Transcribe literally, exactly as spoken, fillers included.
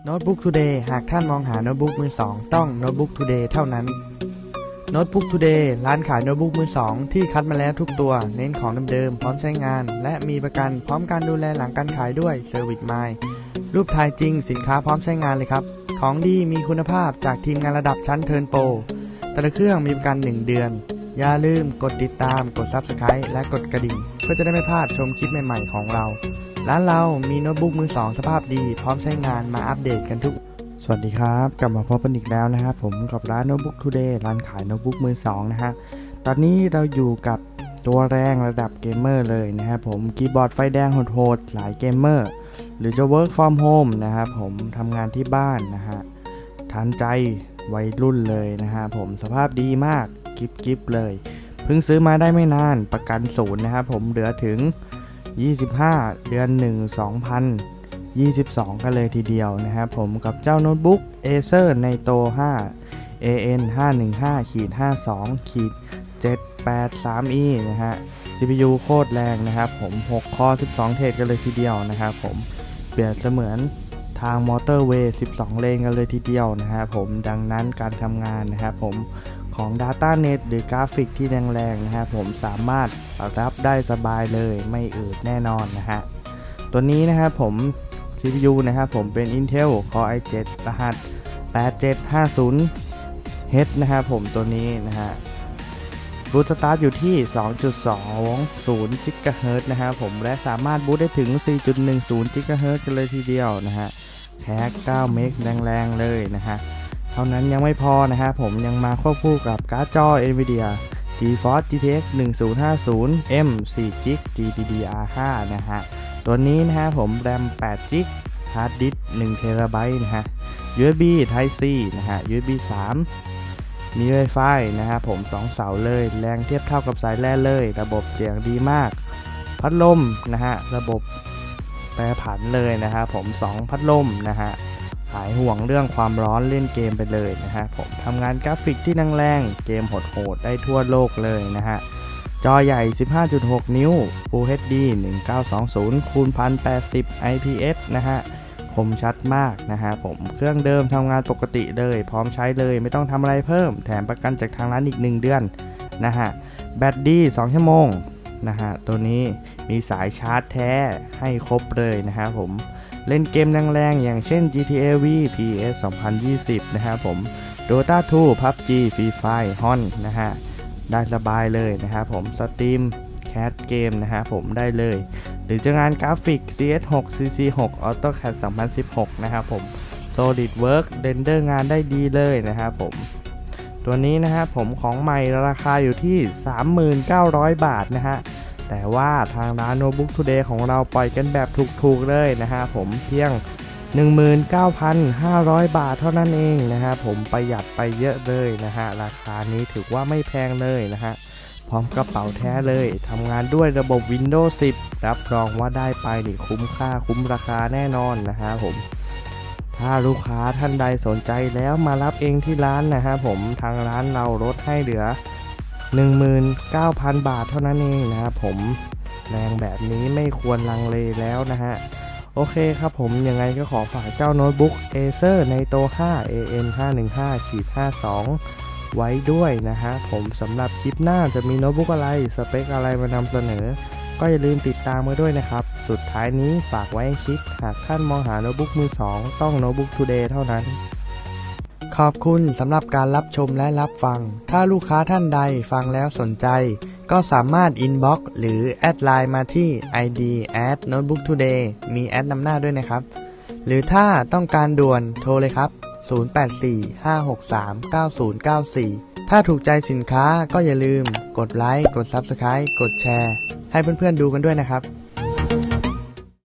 Notebook Today หากท่านมองหาโน้ตบุ๊กมือสองต้อง Notebook Today เท่านั้น Notebook Today ร้านขายโน้ตบุ๊กมือสองที่คัดมาแล้วทุกตัวเน้นของเดิมๆพร้อมใช้งานและมีประกันพร้อมการดูแลหลังการขายด้วย Service Mind รูปถ่ายจริงสินค้าพร้อมใช้งานเลยครับของดีมีคุณภาพจากทีมงานระดับชั้นเทิร์นโปรแต่ละเครื่องมีประกันหนึ่งเดือนอย่าลืมกดติดตามกด Subscribe และกดกระดิ่งเพื่อจะได้ไม่พลาดชมคลิปใหม่ๆของเราร้านเรามีโน้ตบุ๊กมือสองสภาพดีพร้อมใช้งานมาอัปเดตกันทุกสวัสดีครับกลับมาพบกันอีกแล้วนะครับผมกับร้าน Notebook Today ร้านขายโน้ตบุ๊กมือสองนะฮะตอนนี้เราอยู่กับตัวแรงระดับเกมเมอร์เลยนะครับผมคีย์บอร์ดไฟแดงโหดๆหลายเกมเมอร์หรือจะ work from home นะครับผมทำงานที่บ้านนะฮะทันใจวัยรุ่นเลยนะฮะผมสภาพดีมากกิ๊บๆเลยเพิ่งซื้อมาได้ไม่นานประกันศูนย์นะครับผมเหลือถึงยี่สิบห้าเดือนหนึ่ง สองพันยี่สิบสองกันเลยทีเดียวนะครับผมกับเจ้าโน้ตบุ๊ก Acer Nitro ห้า เอ เอ็น ห้าหนึ่งห้า ห้าสอง เจ็ดแปดสาม อี นะฮะ ซี พี ยู โคตรแรงนะครับผมหกคอร์สิบสองเทรดกันเลยทีเดียวนะครับผมเปรียบเสมือนทางมอเตอร์เวย์สิบสองเลนกันเลยทีเดียวนะครับผมดังนั้นการทำงานนะครับผมของ Datanet หรือกราฟิกที่แรงๆนะครับผมสามารถรับได้สบายเลยไม่อืดแน่นอนนะฮะตัวนี้นะครับผม ซี พี ยู นะครับผมเป็น Intel Core ไอ เซเว่น รหัส แปดเจ็ดห้าศูนย์ เอช นะครับผมตัวนี้นะฮะบูตสตาร์ทอยู่ที่ สองจุดสองศูนย์ กิกะเฮิรตซ์ นะครับผมและสามารถบูตได้ถึง สี่จุดหนึ่งศูนย์ กิกะเฮิรตซ์กันเลยทีเดียวนะฮะแคคเก้าเมกแรงๆเลยนะฮะเท่านั้นยังไม่พอนะฮะผมยังมาควบคู่กับการ์ดจอ Nvidia GeForce จี ที เอ็กซ์ หนึ่งพันห้าสิบ เอ็ม สี่ จิก จี ดี ดี อาร์ ห้า นะฮะตัวนี้นะฮะผมแรม แปด จิก ฮาร์ดดิสก์ หนึ่ง เทราไบต์ นะฮะ ยู เอส บี Type C นะฮะ ยู เอส บี สาม มี Wi-Fi นะฮะผมสองเสาเลยแรงเทียบเท่ากับสายแล่นเลยระบบเสียงดีมากพัดลมนะฮะระบบแปรผันเลยนะฮะผมสองพัดลมนะฮะหายห่วงเรื่องความร้อนเล่นเกมไปเลยนะฮะผมทำงานกราฟิกที่แรงๆเกมโหดๆได้ทั่วโลกเลยนะฮะจอใหญ่ สิบห้าจุดหก นิ้ว Full เอช ดี หนึ่งพันเก้าร้อยยี่สิบ คูณ หนึ่งพันแปดสิบ ไอ พี เอส นะฮะคมชัดมากนะฮะผมเครื่องเดิมทำงานปกติเลยพร้อมใช้เลยไม่ต้องทำอะไรเพิ่มแถมประกันจากทางร้านอีกหนึ่งเดือนนะฮะแบตดีสองชั่วโมงนะฮะตัวนี้มีสายชาร์จแท้ให้ครบเลยนะฮะผมเล่นเกมแรงๆอย่างเช่น จี ที เอ วี พี เอส สองพันยี่สิบ นะฮะผม Dota ทู พับจี Free Fire ฮอน นะฮะได้สบายเลยนะฮะผมสตรีมแคสเกมนะฮะผมได้เลยหรือจะงานกราฟิก ซี เอส หก ซี ซี หก AutoCAD สองพันสิบหกนะครับผม SolidWorks เรนเดอร์งานได้ดีเลยนะครับผมตัวนี้นะฮะผมของใหม่ราคาอยู่ที่ สามพันเก้าร้อย บาทนะฮะแต่ว่าทางร้าน Notebook Today ของเราปล่อยกันแบบถูกๆเลยนะฮะผมเพียง หนึ่งหมื่นเก้าพันห้าร้อย บาทเท่านั้นเองนะฮะผมประหยัดไปเยอะเลยนะฮะราคานี้ถือว่าไม่แพงเลยนะฮะพร้อมกระเป๋าแท้เลยทำงานด้วยระบบ Windows สิบ รับรองว่าได้ไปนี่คุ้มค่าคุ้มราคาแน่นอนนะฮะผมถ้าลูกค้าท่านใดสนใจแล้วมารับเองที่ร้านนะฮะผมทางร้านเราลดให้เหลือ หนึ่งหมื่นเก้าพัน บาทเท่านั้นเองนะครับผมแรงแบบนี้ไม่ควรลังเลแล้วนะฮะโอเคครับผมยังไงก็ขอฝากเจ้าโน้ตบุ๊ก Acer Nitro ห้า เอ เอ็น ห้าหนึ่งห้า ห้าสอง ไว้ด้วยนะฮะผมสำหรับคลิปหน้าจะมีโน้ตบุ๊กอะไรสเปคอะไรมานำเสนอก็อย่าลืมติดตามมาด้วยนะครับสุดท้ายนี้ฝากไว้ให้คิดหากท่านมองหาโน้ตบุ๊กมือสองต้อง Notebook Today เท่านั้นขอบคุณสำหรับการรับชมและรับฟังถ้าลูกค้าท่านใดฟังแล้วสนใจก็สามารถอินบ็อกซ์หรือแอดไลน์มาที่ ไอ ดี แอท โน้ตบุ๊กทูเดย์ มีแอดนำหน้าด้วยนะครับหรือถ้าต้องการด่วนโทรเลยครับศูนย์ แปด สี่ ห้า หก สาม เก้า ศูนย์ เก้า สี่ถ้าถูกใจสินค้าก็อย่าลืมกดไลค์กด Subscribe กดแชร์ให้เพื่อนๆดูกันด้วยนะครับ